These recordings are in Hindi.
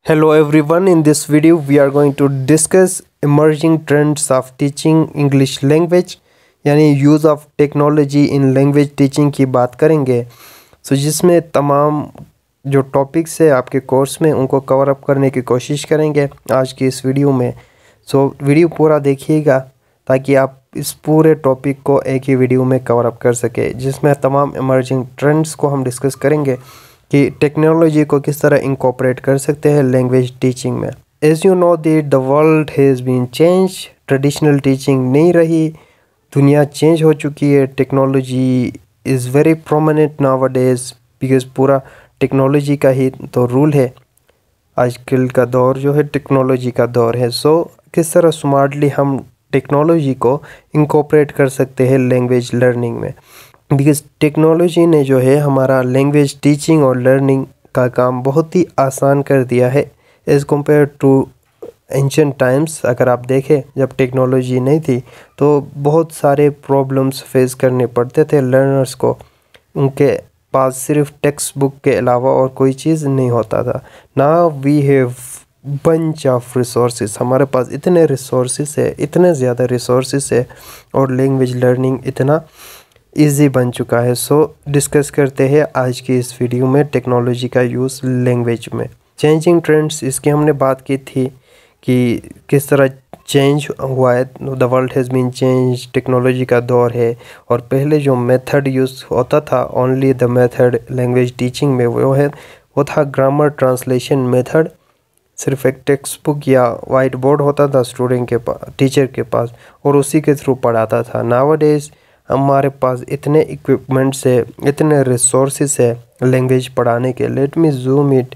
Hello everyone, in this video we are going to discuss emerging trends of teaching English language यानी use of technology in language teaching की बात करेंगे। जिसमें तमाम जो टॉपिक्स है आपके कोर्स में उनको कवर अप करने की कोशिश करेंगे आज की इस वीडियो में। वीडियो पूरा देखिएगा ताकि आप इस पूरे टॉपिक को एक ही वीडियो में कवर अप कर सके, जिसमें तमाम इमर्जिंग ट्रेंड्स को हम डिस्कस करेंगे कि टेक्नोलॉजी को किस तरह इंकॉर्पोरेट कर सकते हैं लैंग्वेज टीचिंग में। As you know that the world has been change, traditional teaching नहीं रही, दुनिया चेंज हो चुकी है। Technology is very prominent nowadays because पूरा टेक्नोलॉजी का ही तो रूल है। आजकल का दौर जो है टेक्नोलॉजी का दौर है। किस तरह स्मार्टली हम टेक्नोलॉजी को इंकॉर्पोरेट कर सकते हैं लैंग्वेज लर्निंग में, बिकॉज टेक्नोलॉजी ने जो है हमारा लैंग्वेज टीचिंग और लर्निंग का काम बहुत ही आसान कर दिया है as compare to ancient times. अगर आप देखें जब टेक्नोलॉजी नहीं थी तो बहुत सारे प्रॉब्लम्स फेस करने पड़ते थे लर्नर्स को। उनके पास सिर्फ टेक्स्ट बुक के अलावा और कोई चीज़ नहीं होता था। Now we have bunch of resources, हमारे पास इतने रिसोर्सेज है, इतने ज़्यादा रिसोर्सेज है और लैंग्वेज लर्निंग इतना ईजी बन चुका है। डिस्कस करते हैं आज की इस वीडियो में टेक्नोलॉजी का यूज़ लैंग्वेज में। चेंजिंग ट्रेंड्स, इसकी हमने बात की थी कि किस तरह चेंज हुआ है। The world has been change, technology का दौर है। और पहले जो मेथड यूज़ होता था, only the method language teaching में वो था ग्रामर ट्रांसलेशन मेथड। सिर्फ एक टेक्स्ट बुक या वाइट बोर्ड होता था स्टूडेंट के पास, टीचर के पास, और उसी के थ्रू पढ़ाता था। नाउअडेज हमारे पास इतने इक्विपमेंट्स है, इतने रिसोर्सेज है लैंग्वेज पढ़ाने के। लेट मी जूम इट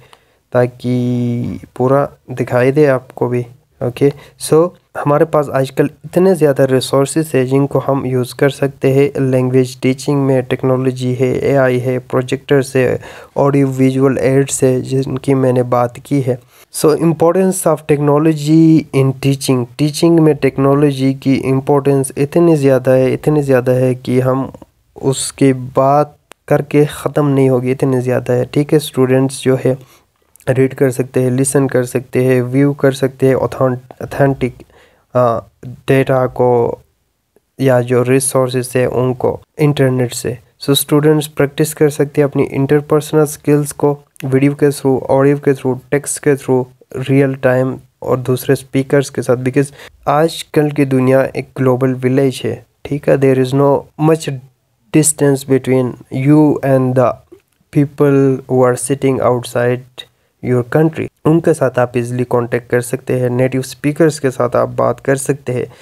ताकि पूरा दिखाई दे आपको भी। ओके, हमारे पास आजकल इतने ज़्यादा रिसोर्सेज है जिनको हम यूज़ कर सकते हैं लैंग्वेज टीचिंग में। टेक्नोलॉजी है, एआई है, प्रोजेक्टर्स है, ऑडियो विजुअल एड्स है जिनकी मैंने बात की है। Importance of technology in teaching में टेक्नोलॉजी की इम्पोर्टेंस इतनी ज़्यादा है कि हम उसकी बात करके ख़त्म नहीं होगी, इतनी ज़्यादा है। ठीक है, स्टूडेंट्स जो है रीड कर सकते हैं, लिसन कर सकते हैं, व्यू कर सकते हैं ऑथेंटिक डेटा को या जो रिसोर्सेज है उनको इंटरनेट से। स्टूडेंट्स प्रैक्टिस कर सकते हैं अपनी इंटरपर्सनल स्किल्स को वीडियो के थ्रू, ऑडियो के थ्रू, टेक्स्ट के थ्रू, रियल टाइम और दूसरे स्पीकर्स के साथ। बिकॉज आजकल की दुनिया एक ग्लोबल विलेज है। ठीक है, there is no much distance between you and the people who are sitting outside your country. उनके साथ आप इजीली कांटेक्ट कर सकते हैं, नेटिव स्पीकर्स के साथ आप बात कर सकते हैं।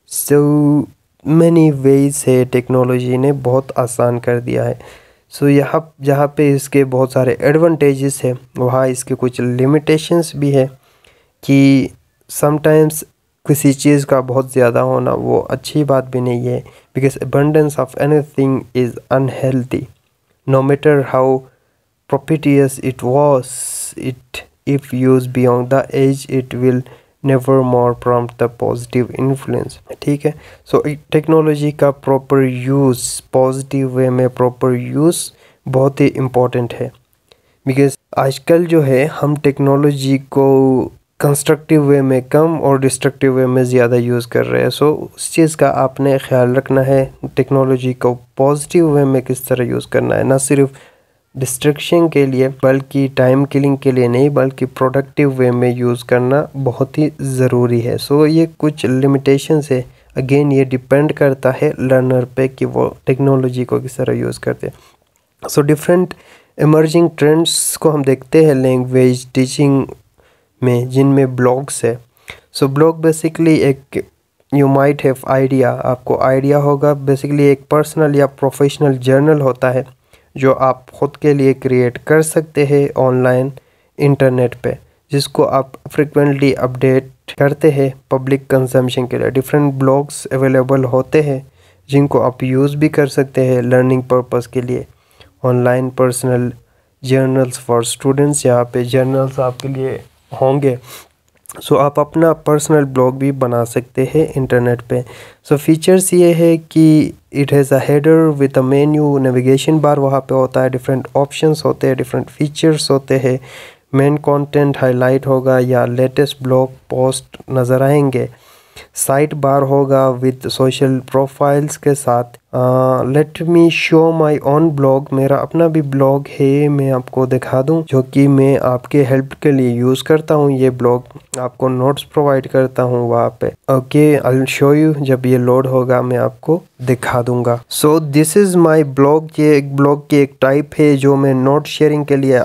मैनी वेज है, टेक्नोलॉजी ने बहुत आसान कर दिया है। यहाँ जहाँ पे इसके बहुत सारे एडवांटेजेस है, वहाँ इसके कुछ लिमिटेशंस भी है कि समटाइम्स किसी चीज़ का बहुत ज़्यादा होना वो अच्छी बात भी नहीं है। Because abundance of anything is unhealthy, no matter how propitious it was, if used beyond the age it will never more prompt the positive influence। ठीक है, टेक्नोलॉजी का प्रॉपर यूज़, पॉजिटिव वे में प्रॉपर यूज़ बहुत ही इम्पोर्टेंट है। बिकॉज आजकल जो है हम टेक्नोलॉजी को कंस्ट्रक्टिव वे में कम और डिस्ट्रक्टिव वे में ज़्यादा यूज़ कर रहे हैं। उस चीज़ का आपने ख्याल रखना है, टेक्नोलॉजी को पॉजिटिव वे में किस तरह यूज़ करना है, ना सिर्फ डिस्ट्रैक्शन के लिए बल्कि टाइम किलिंग के लिए नहीं, बल्कि प्रोडक्टिव वे में यूज़ करना बहुत ही ज़रूरी है। ये कुछ लिमिटेशंस है। अगेन ये डिपेंड करता है लर्नर पे कि वो टेक्नोलॉजी को किस तरह यूज़ करते हैं। डिफरेंट इमर्जिंग ट्रेंड्स को हम देखते हैं लैंग्वेज टीचिंग में, जिनमें ब्लॉग्स है। ब्लॉग बेसिकली एक, यू माइट हैव आइडिया, आपको आइडिया होगा, बेसिकली एक पर्सनल या प्रोफेशनल जर्नल होता है जो आप ख़ुद के लिए क्रिएट कर सकते हैं ऑनलाइन इंटरनेट पे, जिसको आप फ्रिक्वेंटली अपडेट करते हैं पब्लिक कंजम्पशन के लिए। डिफरेंट ब्लॉग्स अवेलेबल होते हैं जिनको आप यूज़ भी कर सकते हैं लर्निंग पर्पस के लिए। Online personal journals for students, यहाँ पे जर्नल्स आपके लिए होंगे। आप अपना पर्सनल ब्लॉग भी बना सकते हैं इंटरनेट पे। फीचर्स ये है कि it has a header with a menu, navigation bar वहाँ पे होता है, डिफरेंट ऑप्शंस होते हैं, डिफरेंट फीचर्स होते हैं, मेन कंटेंट हाईलाइट होगा या लेटेस्ट ब्लॉग पोस्ट नज़र आएंगे। साइड बार होगा विद सोशल प्रोफाइल्स के साथ। Let me show my own blog, मेरा अपना भी ब्लॉग है, मैं आपको दिखा दूं, जो कि मैं आपके हेल्प के लिए यूज़ करता हूं। ये ब्लॉग आपको नोट्स प्रोवाइड करता हूं वहाँ पे। Okay, I will show you, जब ये लोड होगा मैं आपको दिखा दूंगा। So this is my blog. ये एक ब्लॉग की एक टाइप है जो मैं नोट शेयरिंग के लिए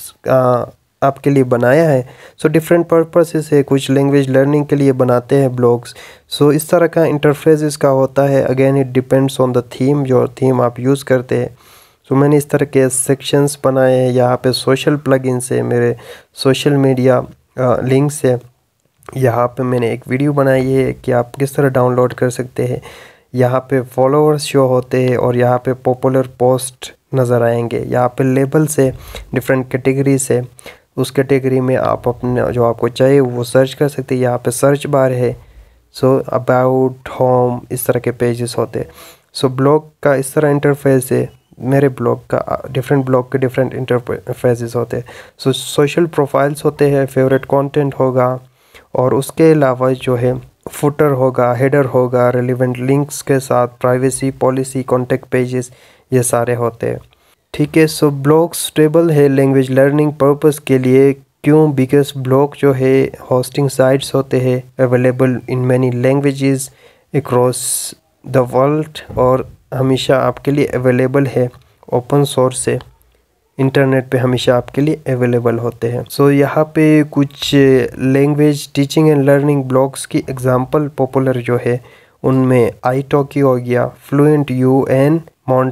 आपके लिए बनाया है। सो डिफरेंट पर्पसेस है, कुछ लैंग्वेज लर्निंग के लिए बनाते हैं ब्लॉग्स। सो इस तरह का इंटरफेस इसका होता है। Again it depends on the theme, जो थीम आप यूज़ करते हैं। सो मैंने इस तरह के सेक्शंस बनाए हैं। यहाँ पे सोशल प्लगइन्स है, मेरे सोशल मीडिया लिंक्स है। यहाँ पे मैंने एक वीडियो बनाई है कि आप किस तरह डाउनलोड कर सकते हैं। यहाँ पे फॉलोअर्स शो होते हैं और यहाँ पे पॉपुलर पोस्ट नज़र आएंगे। यहाँ पे लेबल्स है, डिफरेंट कैटेगरीज है, उस कैटेगरी में आप अपने जो आपको चाहिए वो सर्च कर सकते हैं। यहाँ पे सर्च बार है। सो अबाउट, होम, इस तरह के पेजेस होते हैं। सो ब्लॉग का इस तरह इंटरफेस है। मेरे ब्लॉग का डिफरेंट ब्लॉग के डिफरेंट इंटरफेसेस होते हैं। सो सोशल प्रोफाइल्स होते हैं, फेवरेट कंटेंट होगा, और उसके अलावा जो है फुटर होगा, हेडर होगा, रेलिवेंट लिंक्स के साथ, प्राइवेसी पॉलिसी, कॉन्टेक्ट पेजेस, ये सारे होते हैं। ठीक है। सो ब्लॉग स्टेबल है लैंग्वेज लर्निंग पर्पस के लिए। क्यों? बिकॉज ब्लॉग जो है होस्टिंग साइट्स होते हैं, available in many languages across the world, और हमेशा आपके लिए अवेलेबल है, ओपन सोर्स है, इंटरनेट पे हमेशा आपके लिए अवेलेबल होते हैं। सो यहाँ पे कुछ language teaching and learning blogs की एग्जांपल पॉपुलर जो है उनमें italki हो गया, FluentU and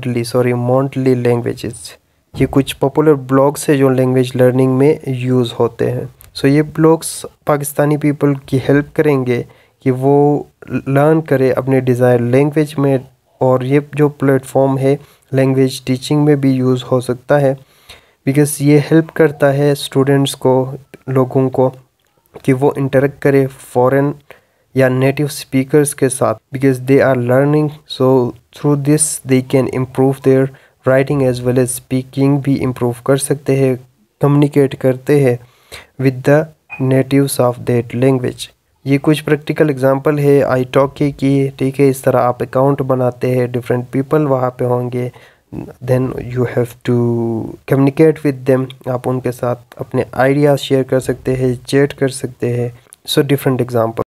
monthly languages. ये कुछ पॉपुलर ब्लॉग्स है जो लैंग्वेज लर्निंग में यूज़ होते हैं। सो ये ब्लॉग्स पाकिस्तानी पीपल की हेल्प करेंगे कि वो लर्न करे अपने डिज़ायर लैंग्वेज में, और ये जो प्लेटफॉर्म है लैंग्वेज टीचिंग में भी यूज़ हो सकता है। बिकॉज ये हेल्प करता है स्टूडेंट्स को, लोगों को, कि वो इंटरेक्ट करे फॉरेन या नेटिव स्पीकर्स के साथ, because they are learning. So through this they can improve their writing as well as speaking भी इम्प्रूव कर सकते हैं, कम्युनिकेट करते हैं with the natives of that language. ये कुछ प्रैक्टिकल एग्जांपल है italki की। ठीक है, इस तरह आप अकाउंट बनाते हैं, डिफरेंट पीपल वहाँ पे होंगे, then you have to communicate with them. आप उनके साथ अपने आइडियाज़ शेयर कर सकते हैं, चैट कर सकते हैं। So different example.